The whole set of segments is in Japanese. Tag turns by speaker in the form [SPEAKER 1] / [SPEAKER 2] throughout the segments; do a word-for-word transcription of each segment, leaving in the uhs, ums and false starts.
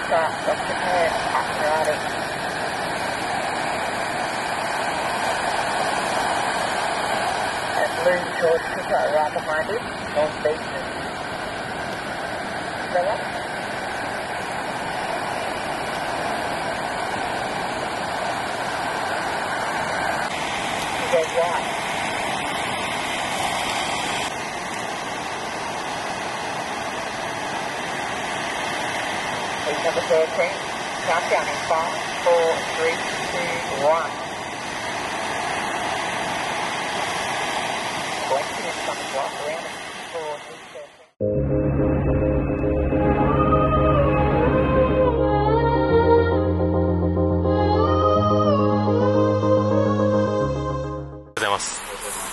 [SPEAKER 1] start, just prepare after riding. And blue George Pickup right behind it, North Beachman. Stella? He goes right. Number thirteen, countdown in five, four, three, two, one. Coincidence on the block around four, six, seven.
[SPEAKER 2] ございます。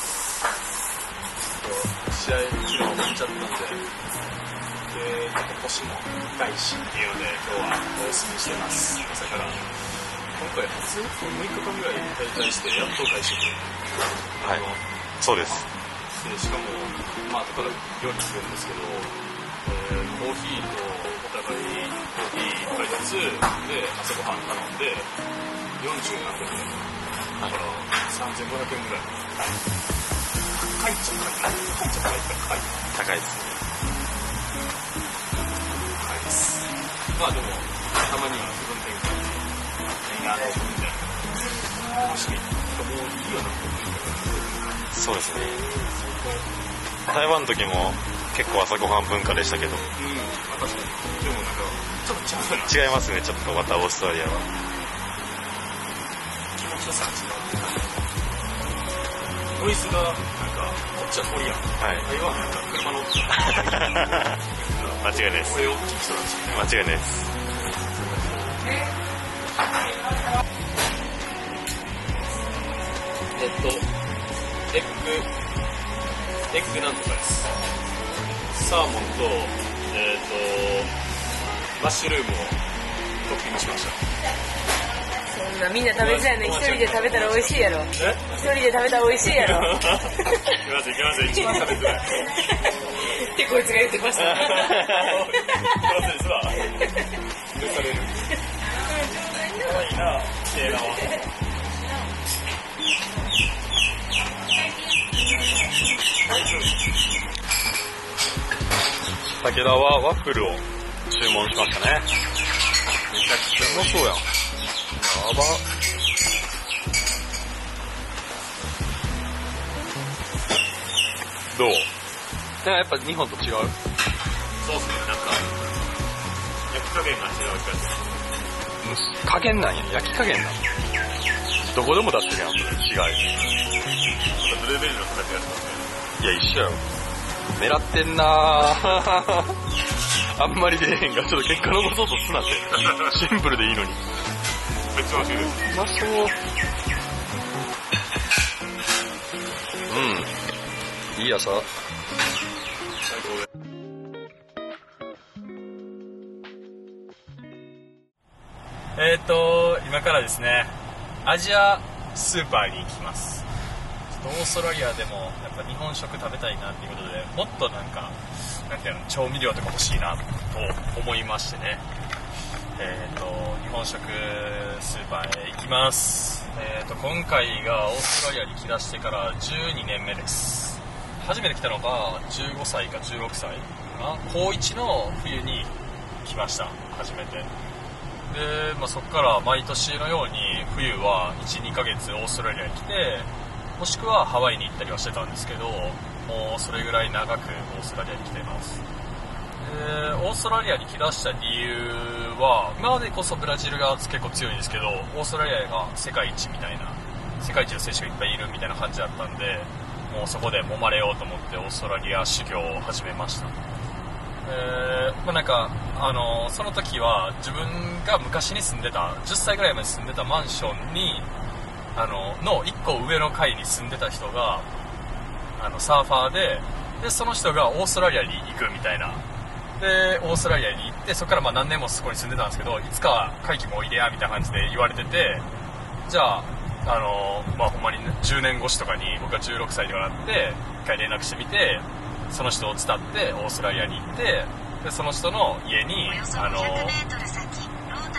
[SPEAKER 2] 試合昨日終わっちゃったんで。で、腰も痛いしっていうので今日はお休みしてます。朝から今回初むいかかんぐらい滞在してやっと会食。はい、そうです。でしかもまあ後から料理するんですけど、えー、コーヒーとお互いコーヒーいっぱいずつで朝ごはん頼んでよんじゅうなんぼんでだからさんぜんごひゃくえんぐらい。高いっちゃ高い。高いっちゃ高い高い。高いですね。まあでもたまには気分転換いいなと思って楽しみもういいよなと思って。そうですね。台湾の時も結構朝ごはん文化でしたけど、うん、確かに。でもなんかちょっと違う。違いますね。ちょっとまたオーストラリアは気持ちよさが違う。ノイズがなんかこっちは鳥やん、はい、台湾なんか車乗って間違いないです。これを聞く人たち間違いないです。えっとエッグエッグなんとかです。サーモンとえっとマッシュルームをトッピングしました。
[SPEAKER 3] そんなみんな食べちゃうね。一人で食べたら美味しいやろ。一人で食べたら美味しいやろ。いきますいきます一番食べづらいってこいつが言ってました。
[SPEAKER 2] ですわ。許される。可愛いな、綺麗なわ。武田はワッフルを注文しましたね。めちゃくちゃうまそうやん。やば。どう？でもやっぱ日本と違う。そうっすね。なんか焼き加減が違う気がする。加減なんや。焼き加減なん。どこでも出してるやん。違い。ブルーベリーの形がしますね。いや一緒よ。狙ってんなー。あんまり出えへんがちょっと結果残そうとすなって。シンプルでいいのに。めっちゃ美味しいです。うまそう。うん。いい朝。最高で。えーと今からですね、アジアスーパーに行きます。ちょっとオーストラリアでもやっぱ日本食食べたいなっていうことで、もっとなんかなんていうの調味料とか欲しいなと思いましてね。えーと日本食スーパーへ行きます。えーと今回がオーストラリアに来だしてからじゅうにねんめです。初めて来たのがじゅうごさいかじゅうろくさいかな。高いちの冬に来ました。初めてで、まあ、そこから毎年のように冬はいち、にかげつオーストラリアに来て、もしくはハワイに行ったりはしてたんですけど、もうそれぐらい長くオーストラリアに来ています。でオーストラリアに来だした理由は、今までこそブラジルが結構強いですけど、オーストラリアが世界一みたいな、世界一の選手がいっぱいいるみたいな感じだったんで、もうそこで揉まれようと思ってオーストラリア修行を始めました。えーまあ、なんかあのその時は自分が昔に住んでたじゅっさいぐらいまで住んでたマンションにあののいっこ上の階に住んでた人があのサーファーで、でその人がオーストラリアに行くみたいなでオーストラリアに行って、そこからまあ何年もそこに住んでたんですけど、いつか会期もおいでやみたいな感じで言われてて、じゃああのまあほんまにじゅうねんごしとかに僕がじゅうろくさいとかなって一回連絡してみて、その人を伝ってオーストラリアに行って、でその人の家にあの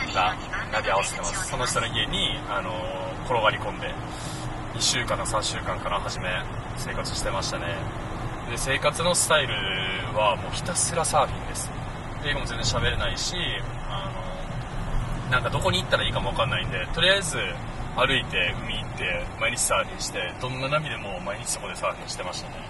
[SPEAKER 2] がナビ合わせてます。その人の家に、あのー、転がり込んでにしゅうかんかさんしゅうかんから初め生活してましたね。で生活のスタイルはもうひたすらサーフィンです。英語も全然喋れないし、あのー、なんかどこに行ったらいいかも分かんないんで、とりあえず歩いて海行って毎日サーフィンして、どんな波でも毎日そこでサーフィンしてましたね。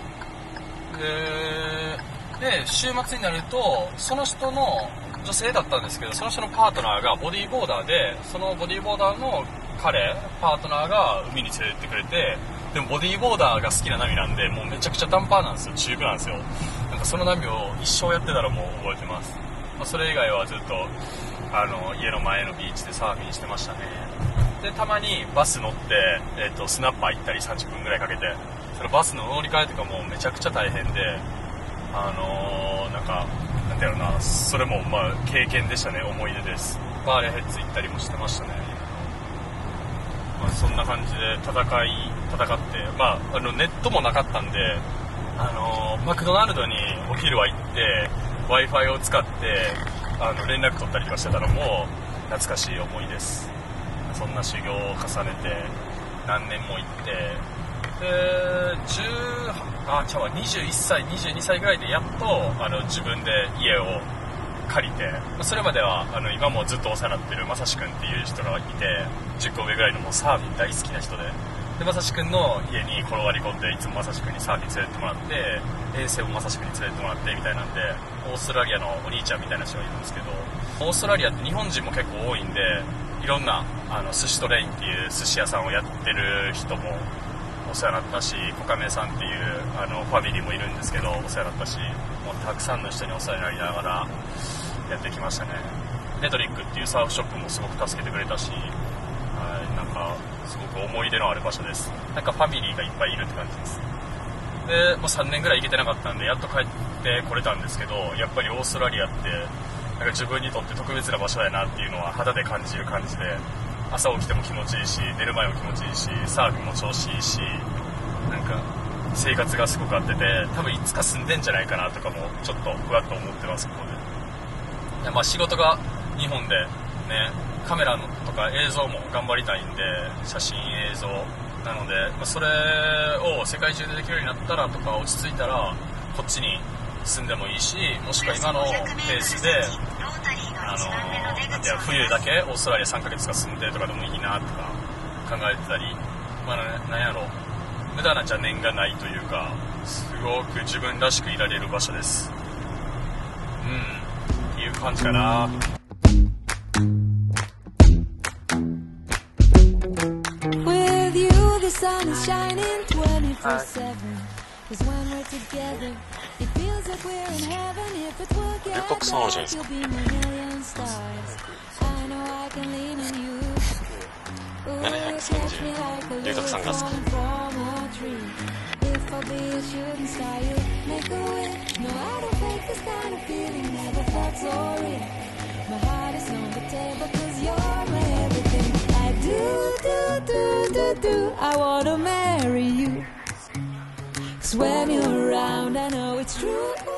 [SPEAKER 2] で, で週末になるとその人の女性だったんですけど、その人のパートナーがボディーボーダーで、そのボディーボーダーの彼パートナーが海に連れてってくれて、でもボディーボーダーが好きな波なんで、もうめちゃくちゃダンパーなんですよ、中部なんですよ。なんかその波を一生やってたらもう覚えてます。まあ、それ以外はずっとあの家の前のビーチでサーフィンしてましたね。でたまにバス乗って、えー、とスナッパー行ったりさんじゅっぷんぐらいかけて、そのバスの乗り換えとかもめちゃくちゃ大変で、あのー、なんかなんだろうな、それもまあ経験でしたね、思い出です。バーレヘッズ行ったりもしてましたね。まあ、そんな感じで戦い戦って、まあ、あのネットもなかったんで、あのー、マクドナルドにお昼は行って Wi-Fi を使ってあの連絡取ったりとかしてたのも懐かしい思いです。そんな修行を重ねて何年も行って、でじゅうあちゃうわにじゅういっさいにじゅうにさいぐらいでやっとあの自分で家を借りて、それまではあの今もずっとお世話になってるまさしくんっていう人がいて、じゅっこ上ぐらいのもうサーフィン大好きな人で、でまさしくんの家に転がり込んで、いつもまさしくんにサーフィン連れてってもらって、遠征もまさしくんに連れてってもらってみたいなんで、オーストラリアのお兄ちゃんみたいな人がいるんですけど、オーストラリアって日本人も結構多いんで、いろんなあの寿司トレインっていう寿司屋さんをやってる人もお世話になったし、コカメさんっていうあのファミリーもいるんですけどお世話になったし、もうたくさんの人にお世話になりながらやってきましたね。ネトリックっていうサーフショップもすごく助けてくれたし、はい、なんかすごく思い出のある場所です。なんかファミリーがいっぱいいるって感じです。でもうさんねんぐらい行けてなかったんでやっと帰ってこれたんですけど、やっぱりオーストラリアってなんか自分にとって特別な場所だなっていうのは肌で感じる感じで、朝起きても気持ちいいし、寝る前も気持ちいいし、サーフィンも調子いいし、なんか生活がすごく合ってて、多分いつか住んでんじゃないかなとかもちょっとふわっと思ってます。ここでいや、まあ仕事が日本でね、カメラのとか映像も頑張りたいんで、写真映像なので、まあ、それを世界中でできるようになったらとか、落ち着いたらこっちに住んでもいいし、もしくは今のペースであのー、なんていう冬だけオーストラリアさんかげつか住んでとかでもいいなとか考えてたり、まあ、なんやろ無駄な邪念がないというか、すごく自分らしくいられる場所です。うんっていう感じかな。With you the sun is shining twenty-four seven Cause when we're together it feels like we're in heaven. If it will get dark you'll be my million stars. I know I can lean on you. Ooh, catch me like a leaf falling from a tree. If I'll be a shooting star you make a wish. No, I don't fake this kind of feeling, never felt so real. My heart is on the table cause you're my everything. I do, do, do, do, do I wanna marry you. Cause when you're around I know it's true.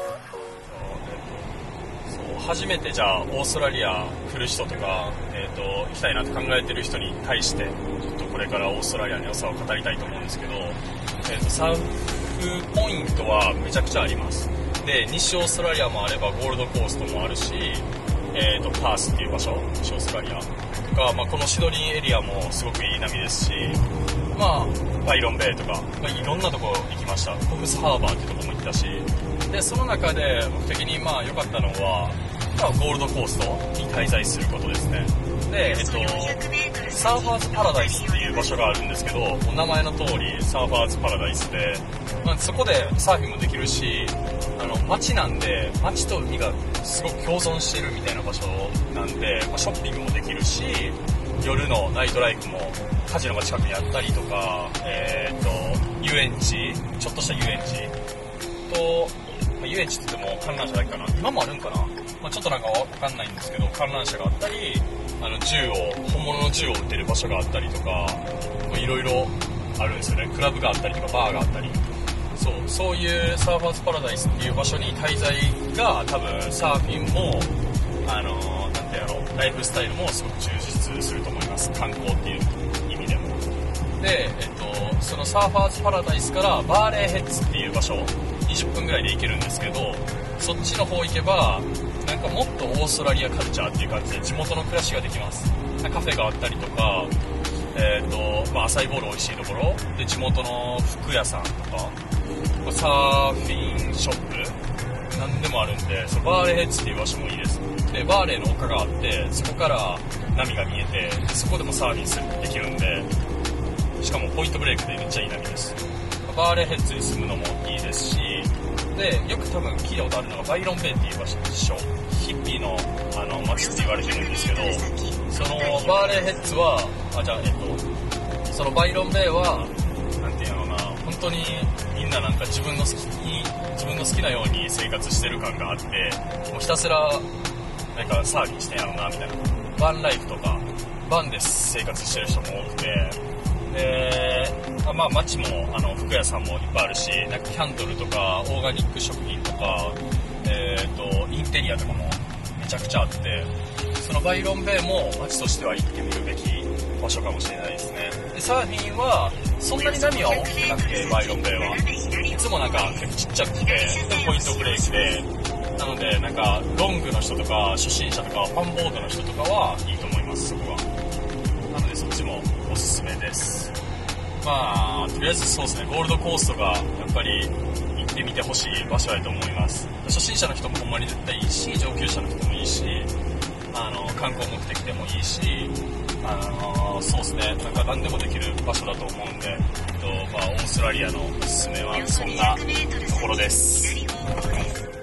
[SPEAKER 2] 初めてじゃあオーストラリア来る人とか、えー、と行きたいなと考えてる人に対してちょっとこれからオーストラリアの良さを語りたいと思うんですけど、えー、とサーフポイントはめちゃくちゃあります。で西オーストラリアもあればゴールドコーストもあるし、えー、とパースっていう場所、西オーストラリアとか、まあ、このシドニーエリアもすごくいい波ですし、まあ、バイロンベイとか、まあ、いろんなとこ行きました。コフスハーバーっていうところも行ったし、でその中で僕的にまあ良かったのは、まあ、ゴールドコーストに滞在することですね。で、えっと、サーファーズパラダイスっていう場所があるんですけど、お名前の通りサーファーズパラダイスで、まあ、そこでサーフィンもできるし、あの街なんで街と海がすごく共存してるみたいな場所なんで、まあ、ショッピングもできるし、夜のナイトライフもカジノが近くにあったりとか、えー、っと遊園地、ちょっとした遊園地と、まあ、遊園地って言っても観覧車だけかな、今もあるんかな、まあ、ちょっとなんかわかんないんですけど、観覧車があったり、あの銃を本物の銃を撃ってる場所があったりとか、いろいろあるんですよね。クラブがあったりとかバーがあったり、そうそういうサーファーズパラダイスっていう場所に滞在が多分サーフィンもあのなんてやろうライフスタイルもすごく充実すると思います。観光っていう意味でも。で、えっと、そのサーファーズパラダイスからバーレーヘッズっていう場所にじゅっぷんぐらいで行けるんですけど、そっちの方行けばなんかもっとオーストラリアカルチャーっていう感じで地元の暮らしができます。カフェがあったりとか、えーとまあ、アサイーボール美味しいところで、地元の服屋さんとかサーフィンショップなんでもあるんで、そのバーレーヘッズっていう場所もいいです。でバーレーの丘があって、そこから波が見えて、そこでもサーフィンするできるんで、しかもポイントブレイクでめっちゃいい波です。バーレーヘッズに住むのもいいですし、でよく多分聞いたことあるのがバイロンベイっていう場所でしょ。ヒッピーのあの街って言われてるんですけど、そのバーレーヘッズはあじゃあえっとそのバイロンベイはなんていうのかな、本当にみんななんか自分の好きに自分の好きなように生活してる感があって、もうひたすらなんかサーフィンしてんやろうなみたいな、バンライフとかバンで生活してる人も多くて、でまあ街もあの服屋さんもいっぱいあるし、なんかキャンドルとかオーガニック食品とか、えー、とインテリアとかもめちゃくちゃあって、そのバイロンベイも街としては行ってみるべき場所かもしれないですね。でサーフィンはそんなに波は大きくなくて、バイロンベイはいつもなんか結構ちっちゃくて、でポイントブレイクで、なのでなんかロングの人とか初心者とかファンボードの人とかはいいと思います。そこはなのでそっちもおすすめです。まあとりあえずそうですね、ゴールドコーストがやっぱり行ってみてほしい場所だと思います。初心者の人もほんまに絶対いいし、上級者の人もいいし、あの観光目的でもいいし、あのそうですね、なんか何でもできる場所だと思うんで、えっとまあ、オーストラリアのおすすめはそんなところです。